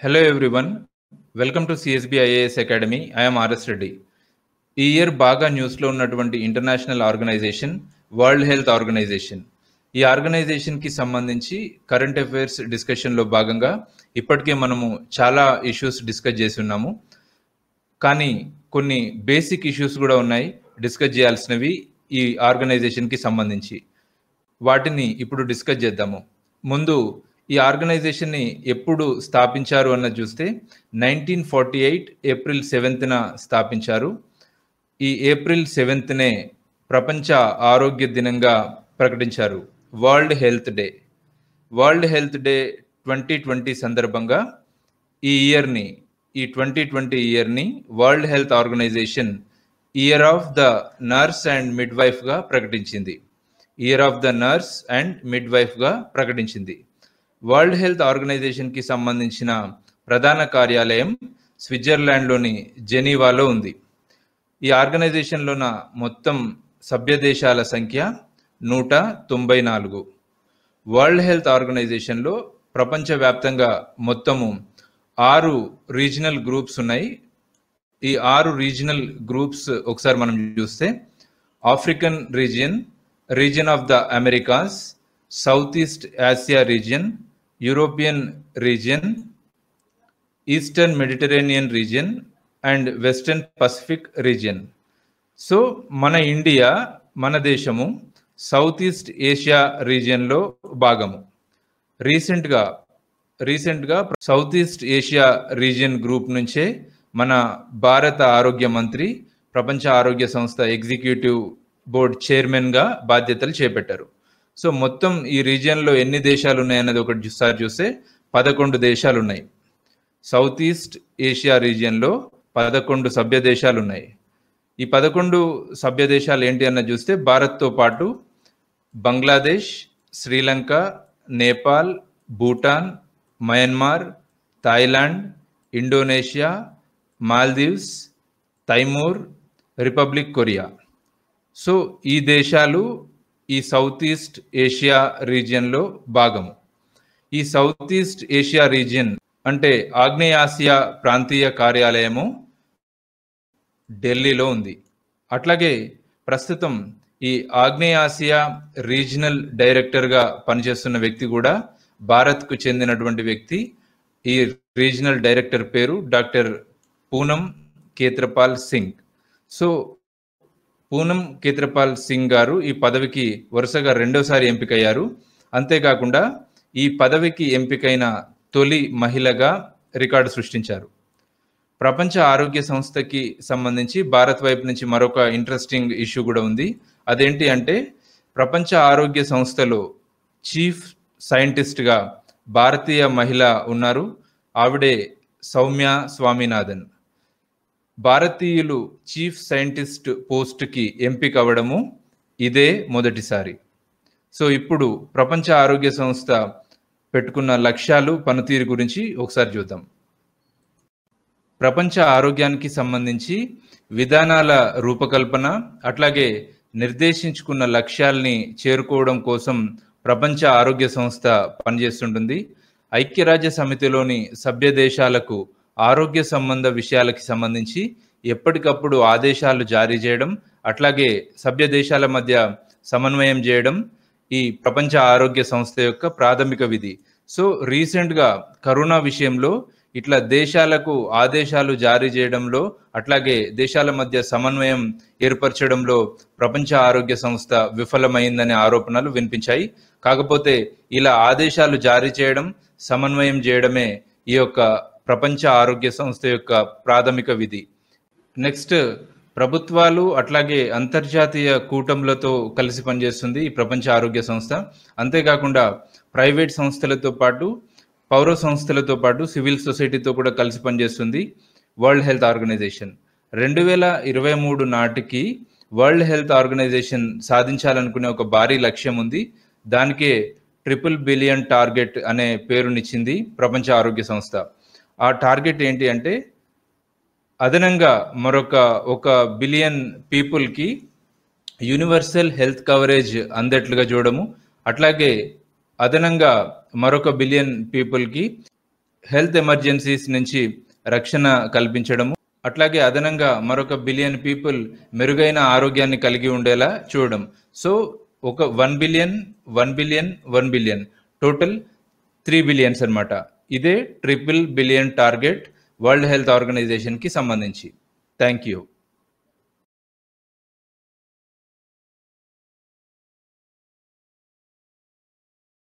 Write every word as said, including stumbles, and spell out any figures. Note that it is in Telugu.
Hello everyone, welcome to C S B I A S Academy. I am R S Reddy. ఈ ఇయర్ బాగా న్యూస్లో ఉన్నటువంటి international organization world health organization. ఈ ఆర్గనైజేషన్కి సంబంధించి కరెంట్ అఫైర్స్ డిస్కషన్లో భాగంగా ఇప్పటికే మనము చాలా ఇష్యూస్ డిస్కస్ చేసి ఉన్నాము. కానీ కొన్ని బేసిక్ ఇష్యూస్ కూడా ఉన్నాయి డిస్కస్ చేయాల్సినవి ఈ ఆర్గనైజేషన్కి సంబంధించి. వాటిని ఇప్పుడు డిస్కస్ చేద్దాము. ముందు ఈ ఆర్గనైజేషన్ని ఎప్పుడు స్థాపించారు అన్నది చూస్తే నైన్టీన్ ఫార్టీ ఎయిట్ ఏప్రిల్ సెవెంత్న స్థాపించారు. ఈ ఏప్రిల్ సెవెంత్నే ప్రపంచ ఆరోగ్య దినంగా ప్రకటించారు, world health day. World health day twenty twenty సందర్భంగా ఈ ఇయర్ని ఈ ట్వంటీ ట్వంటీ ఇయర్ని world health organization year of the nurse and మిడ్ వైఫ్గా ప్రకటించింది. Year of the nurse and మిడ్ వైఫ్గా ప్రకటించింది. వరల్డ్ హెల్త్ ఆర్గనైజేషన్కి సంబంధించిన ప్రధాన కార్యాలయం స్విట్జర్లాండ్లోని జెనీవాలో ఉంది. ఈ ఆర్గనైజేషన్లోన మొత్తం సభ్య దేశాల సంఖ్య నూట తొంభై నాలుగు. వరల్డ్ హెల్త్ ఆర్గనైజేషన్లో ప్రపంచవ్యాప్తంగా మొత్తము ఆరు రీజనల్ గ్రూప్స్ ఉన్నాయి. ఈ ఆరు రీజనల్ గ్రూప్స్ ఒకసారి మనం చూస్తే African region, region of the Americas, south east Asia region, European region, eastern Mediterranean region and western Pacific region. So మన ఇండియా, మన దేశము సౌత్ ఈస్ట్ ఏషియా రీజియన్లో భాగము. రీసెంట్గా రీసెంట్గా south east Asia region group నుంచే మన భారత ఆరోగ్య మంత్రి ప్రపంచ ఆరోగ్య సంస్థ ఎగ్జిక్యూటివ్ బోర్డ్ చైర్మన్గా బాధ్యతలు చేపట్టారు. సో మొత్తం ఈ రీజియన్లో ఎన్ని దేశాలు ఉన్నాయన్నది ఒకటి సారి చూస్తే పదకొండు దేశాలు ఉన్నాయి. సౌత్ ఈస్ట్ ఏషియా రీజియన్లో పదకొండు సభ్య దేశాలు ఉన్నాయి. ఈ పదకొండు సభ్య దేశాలు ఏంటి అన్నది చూస్తే భారత్తో పాటు Bangladesh, Sri Lanka, Nepal, Bhutan, Myanmar, Thailand, Indonesia, Maldives, Timor, Republic Korea. So ఈ దేశాలు ఈ సౌత్ ఈస్ట్ ఏషియా రీజియన్లో భాగము. ఈ సౌత్ ఈస్ట్ ఏషియా రీజియన్ అంటే ఆగ్నేయాసియా ప్రాంతీయ కార్యాలయము ఢిల్లీలో ఉంది. అట్లాగే ప్రస్తుతం ఈ ఆగ్నేయాసియా రీజనల్ డైరెక్టర్గా పనిచేస్తున్న వ్యక్తి కూడా భారత్కు చెందినటువంటి వ్యక్తి. ఈ రీజనల్ డైరెక్టర్ పేరు డాక్టర్ పూనం కేత్రపాల్ సింగ్. సో పూనం కేత్రపాల్ సింగ్ గారు ఈ పదవికి వరుసగా రెండోసారి ఎంపికయ్యారు. అంతేకాకుండా ఈ పదవికి ఎంపికైన తొలి మహిళగా రికార్డు సృష్టించారు. ప్రపంచ ఆరోగ్య సంస్థకి సంబంధించి భారత్ వైపు నుంచి మరొక ఇంట్రెస్టింగ్ ఇష్యూ కూడా ఉంది. అదేంటి అంటే ప్రపంచ ఆరోగ్య సంస్థలో చీఫ్ సైంటిస్ట్గా భారతీయ మహిళ ఉన్నారు. ఆవిడే సౌమ్య స్వామినాథన్. భారతీయులు చీఫ్ సైంటిస్ట్ పోస్ట్కి ఎంపిక అవ్వడము ఇదే మొదటిసారి. సో ఇప్పుడు ప్రపంచ ఆరోగ్య సంస్థ పెట్టుకున్న లక్ష్యాలు, పనితీరు గురించి ఒకసారి చూద్దాం. ప్రపంచ ఆరోగ్యానికి సంబంధించి విధానాల రూపకల్పన, అట్లాగే నిర్దేశించుకున్న లక్ష్యాల్ని చేరుకోవడం కోసం ప్రపంచ ఆరోగ్య సంస్థ పనిచేస్తుంటుంది. ఐక్యరాజ్య సమితిలోని సభ్య దేశాలకు ఆరోగ్య సంబంధ విషయాలకి సంబంధించి ఎప్పటికప్పుడు ఆదేశాలు జారీ చేయడం, అట్లాగే సభ్య దేశాల మధ్య సమన్వయం చేయడం ఈ ప్రపంచ ఆరోగ్య సంస్థ యొక్క ప్రాథమిక విధి. సో రీసెంట్గా కరోనా విషయంలో ఇట్లా దేశాలకు ఆదేశాలు జారీ చేయడంలో, అట్లాగే దేశాల మధ్య సమన్వయం ఏర్పరచడంలో ప్రపంచ ఆరోగ్య సంస్థ విఫలమైందనే ఆరోపణలు వినిపించాయి. కాకపోతే ఇలా ఆదేశాలు జారీ చేయడం, సమన్వయం చేయడమే ఈ యొక్క ప్రపంచ ఆరోగ్య సంస్థ యొక్క ప్రాథమిక విధి. నెక్స్ట్, ప్రభుత్వాలు అట్లాగే అంతర్జాతీయ కూటములతో కలిసి పనిచేస్తుంది ఈ ప్రపంచ ఆరోగ్య సంస్థ. అంతేకాకుండా ప్రైవేట్ సంస్థలతో పాటు, పౌర సంస్థలతో పాటు సివిల్ సొసైటీతో కూడా కలిసి పనిచేస్తుంది వరల్డ్ హెల్త్ ఆర్గనైజేషన్. రెండు వేల ఇరవై మూడు నాటికి వరల్డ్ హెల్త్ ఆర్గనైజేషన్ సాధించాలనుకునే ఒక భారీ లక్ష్యం ఉంది. దానికే ట్రిపుల్ బిలియన్ టార్గెట్ అనే పేరునిచ్చింది ప్రపంచ ఆరోగ్య సంస్థ. ఆ టార్గెట్ ఏంటి అంటే అదనంగా మరొక ఒక బిలియన్ పీపుల్కి యూనివర్సల్ హెల్త్ కవరేజ్ అందేట్లుగా చూడము, అట్లాగే అదనంగా మరొక బిలియన్ పీపుల్కి హెల్త్ ఎమర్జెన్సీస్ నుంచి రక్షణ కల్పించడము, అట్లాగే అదనంగా మరొక బిలియన్ పీపుల్ మెరుగైన ఆరోగ్యాన్ని కలిగి ఉండేలా చూడడం. సో ఒక one billion one billion one billion total three billions అనమాట. ఇదే triple billion target world health ఆర్గనైజేషన్కి సంబంధించి. Thank you.